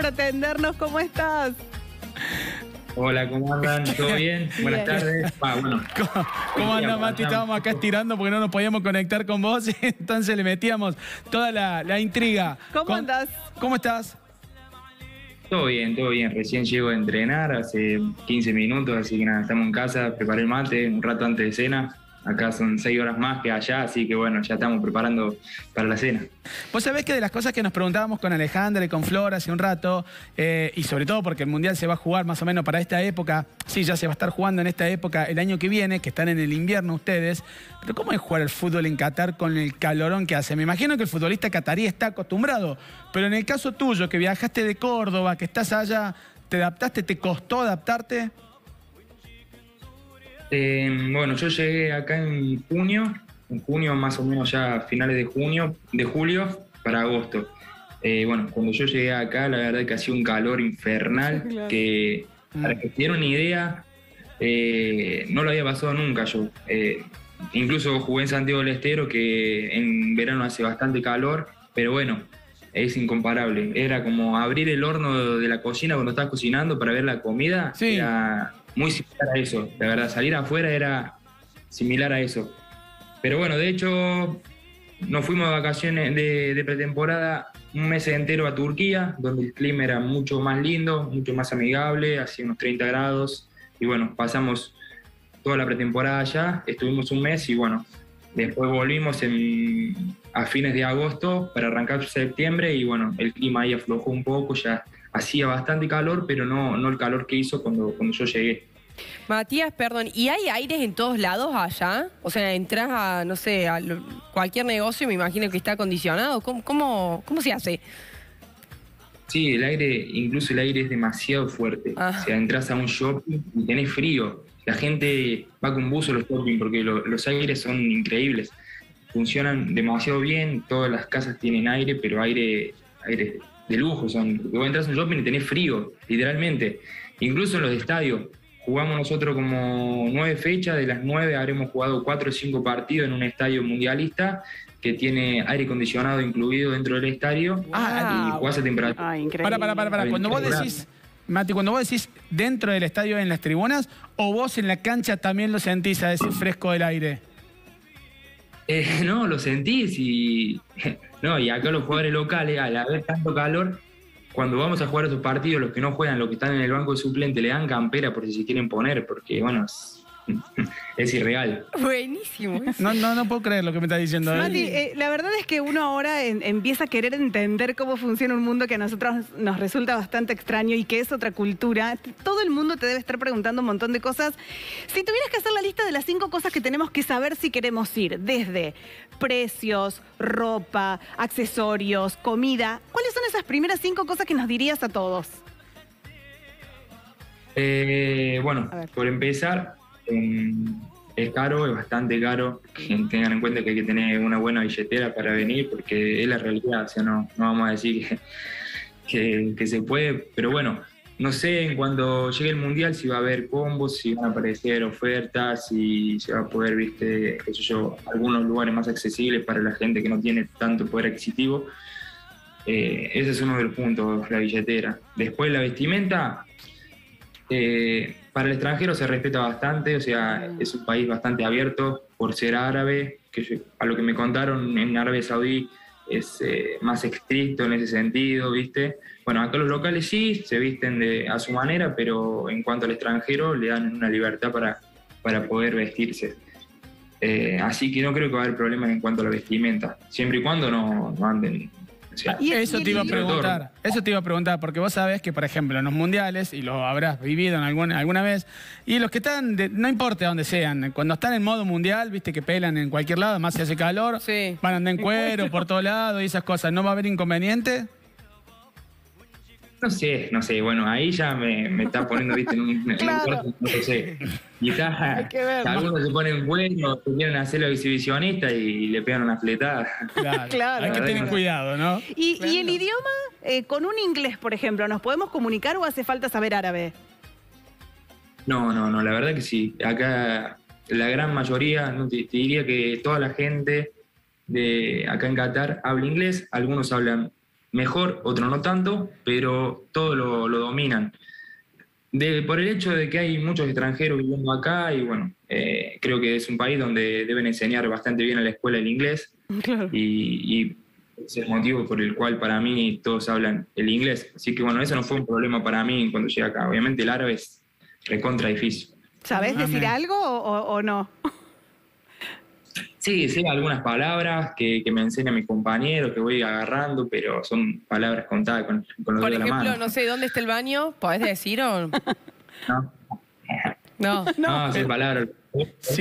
por atendernos. ¿Cómo estás? Hola, ¿cómo andan? ¿Todo bien? Buenas tardes. Bueno. ¿Cómo andan, Mati? Estábamos acá estirando porque no nos podíamos conectar con vos, entonces le metíamos toda la intriga. ¿Cómo andás? ¿Cómo estás? Todo bien, todo bien. Recién llego a entrenar hace 15 minutos, así que nada, estamos en casa, preparé el mate un rato antes de cena. Acá son 6 horas más que allá, así que bueno, ya estamos preparando para la cena. Vos sabés que de las cosas que nos preguntábamos con Alejandra y con Flor hace un rato, y sobre todo porque el Mundial se va a jugar más o menos para esta época, sí, ya se va a estar jugando en esta época el año que viene, que están en el invierno ustedes, pero ¿cómo es jugar el fútbol en Qatar con el calorón que hace? Me imagino que el futbolista catarí está acostumbrado, pero en el caso tuyo, que viajaste de Córdoba, que estás allá, ¿te adaptaste? ¿Te costó adaptarte? Bueno, yo llegué acá en junio más o menos ya a finales de julio para agosto. Bueno, cuando yo llegué acá, la verdad que hacía un calor infernal, Claro. que para que se dieran una idea, no lo había pasado nunca yo. Incluso jugué en Santiago del Estero, que en verano hace bastante calor, pero bueno, es incomparable. Era como abrir el horno de la cocina cuando estás cocinando para ver la comida. Sí. Era muy similar a eso, la verdad, salir afuera era similar a eso. Pero bueno, de hecho, nos fuimos de vacaciones de pretemporada un mes entero a Turquía, donde el clima era mucho más lindo, mucho más amigable, hacía unos 30 grados, y bueno, pasamos toda la pretemporada allá, estuvimos un mes y bueno, después volvimos a fines de agosto para arrancar septiembre y bueno, el clima ahí aflojó un poco, ya hacía bastante calor, pero no el calor que hizo cuando yo llegué. Matías, perdón, ¿y hay aires en todos lados allá? O sea, entras a, no sé, a cualquier negocio y me imagino que está acondicionado. ¿Cómo se hace? Sí, incluso el aire es demasiado fuerte. Ah. O sea, entras a un shopping y tenés frío. La gente va con buzo a los shopping porque los aires son increíbles. Funcionan demasiado bien, todas las casas tienen aire, pero aire de lujo. Porque vos entras a un shopping y tenés frío, literalmente. Incluso en los estadios. Jugamos nosotros como 9 fechas, de las 9 habremos jugado 4 o 5 partidos en un estadio mundialista que tiene aire acondicionado incluido dentro del estadio y jugás a temperatura. Ah, increíble. Para. Cuando vos decís, Mati, cuando vos decís dentro del estadio en las tribunas, o vos en la cancha también lo sentís a decir fresco del aire. No, lo sentís y acá los jugadores locales, al haber tanto calor, cuando vamos a jugar esos partidos, los que no juegan, los que están en el banco de suplente, le dan campera por si se quieren poner, porque bueno, es irreal. Buenísimo. No puedo creer lo que me estás diciendo. Mati, la verdad es que uno ahora empieza a querer entender cómo funciona un mundo que a nosotros nos resulta bastante extraño y que es otra cultura. Todo el mundo te debe estar preguntando un montón de cosas. Si tuvieras que hacer la lista de las 5 cosas que tenemos que saber si queremos ir, desde precios, ropa, accesorios, comida, ¿cuáles son esas primeras 5 cosas que nos dirías a todos? Bueno, por empezar, es caro, es bastante caro. Tengan en cuenta que hay que tener una buena billetera para venir, porque es la realidad, o sea, no vamos a decir que se puede, pero bueno, no sé en cuando llegue el Mundial si va a haber combos, si van a aparecer ofertas, si se va a poder, viste, qué sé yo, algunos lugares más accesibles para la gente que no tiene tanto poder adquisitivo. Ese es uno de los puntos, la billetera. Después la vestimenta. Para el extranjero se respeta bastante, o sea, es un país bastante abierto por ser árabe, a lo que me contaron en Arabia Saudí es más estricto en ese sentido, ¿viste? Bueno, acá los locales sí, se visten a su manera, pero en cuanto al extranjero le dan una libertad para poder vestirse. Así que no creo que va a haber problemas en cuanto a la vestimenta, siempre y cuando no anden. O sea, Eso te iba a preguntar, porque vos sabés que, por ejemplo, en los mundiales, y lo habrás vivido en alguna vez, y los que están, no importa dónde sean, cuando están en modo mundial, viste que pelan en cualquier lado, más si hace calor, Sí. van a andar en cuero por todos lados y esas cosas, ¿no va a haber inconveniente? No sé, bueno, ahí ya me está poniendo, viste, en un cuarto, no sé. Quizás algunos se ponen buenos, quieren hacerlo exhibicionista y le pegan una fletada. Claro. Hay que tener cuidado, ¿no? ¿Y el idioma, con un inglés, por ejemplo, nos podemos comunicar o hace falta saber árabe? No, la verdad que sí. Acá la gran mayoría, no te diría que toda la gente de acá en Qatar habla inglés, algunos hablan mejor, otros no tanto, pero todos lo dominan. Por el hecho de que hay muchos extranjeros viviendo acá y bueno, creo que es un país donde deben enseñar bastante bien a la escuela el inglés. Claro. Y es el motivo por el cual para mí todos hablan el inglés. Así que bueno, eso no fue un problema para mí cuando llegué acá. Obviamente el árabe es recontra difícil. ¿Sabés decir algo o no? Sí, sé algunas palabras que me enseña mi compañero, que voy agarrando, pero son palabras contadas con los Por dedos de la ejemplo, mano. no sé, ¿dónde está el baño? ¿Podés decir o...? No, No. no son palabras. Sí.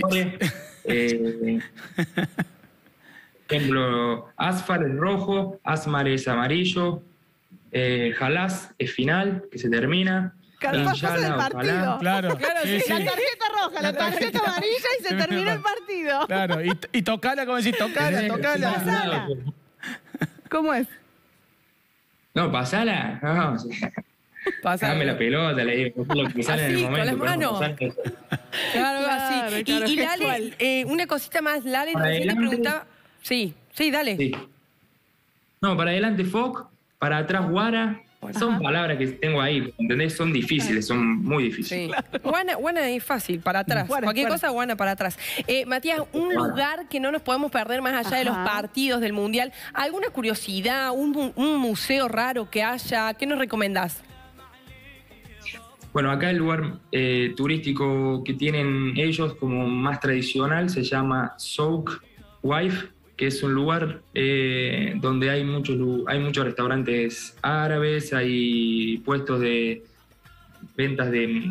Por ejemplo, Asfar es rojo, Asmar es amarillo, Jalás es final, que se termina. Cada paso del Inshallah, partido. ojalá. Claro, Claro, sí, sí, La sí. tarjeta roja, la tarjeta amarilla y se terminó el partido. Claro, y tocala, como decís, tocala, tocala. Pasala. ¿Cómo es? No, pasala. No, o sea, Pasa. dame la pelota, le digo, lo que sale en el Así, con momento. las pero no manos. pasala. Claro, Claro, así. claro, Y gestual. Lale, una cosita más, Lale, Para recién te adelante. preguntaba... Sí, dale. Sí. No, para adelante Foc, para atrás Guara. Son palabras que tengo ahí, ¿entendés? Son difíciles, son muy difíciles. Sí. Guana es fácil, para atrás. Guana, Cualquier guana. cosa, Guana para atrás. Matías, un Guana. lugar que no nos podemos perder más allá de los Ajá. partidos del Mundial. ¿Alguna curiosidad, un museo raro que haya? ¿Qué nos recomendás? Bueno, acá el lugar turístico que tienen ellos como más tradicional se llama Souk Wife, que es un lugar donde hay muchos restaurantes árabes, hay puestos de ventas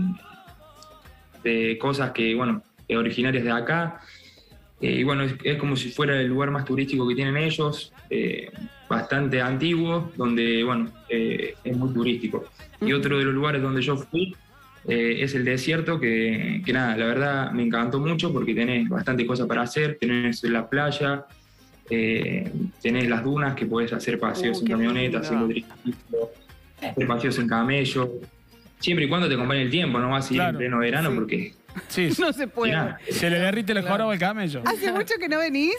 de cosas que, bueno, originarias de acá. Y bueno, es como si fuera el lugar más turístico que tienen ellos, bastante antiguo, donde, bueno, es muy turístico. Y otro de los lugares donde yo fui es el desierto, que nada, la verdad me encantó mucho porque tenés bastante cosas para hacer, tenés la playa, tenés las dunas que podés hacer paseos en qué camioneta, lindo. hacer triciclo, hacer paseos en camello, siempre y cuando te acompañe el tiempo, no vas a ir Claro. en pleno verano Sí. porque... Sí, No se puede. mirá, se le derrite el jorobo al camello. ¿Hace mucho que no venís?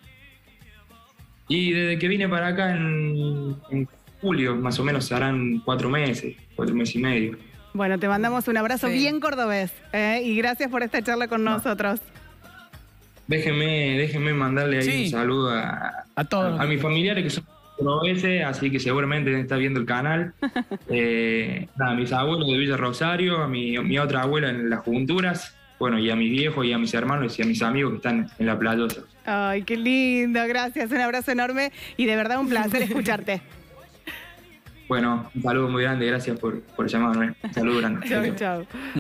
y desde que vine para acá en julio, más o menos, harán 4 meses y medio. Bueno, te mandamos un abrazo Sí. bien cordobés y gracias por esta charla con nosotros. Déjenme mandarle ahí Sí. un saludo A todos. a mis familiares que son cordobeses, así que seguramente está viendo el canal. Nada, a mis abuelos de Villa Rosario, a mi otra abuela en Las Junturas, bueno, y a mis viejos y a mis hermanos y a mis amigos que están en La Playosa. Ay, qué lindo, gracias, un abrazo enorme y de verdad un placer escucharte. Bueno, un saludo muy grande, gracias por llamarme. Un saludo grande. Chau, chau.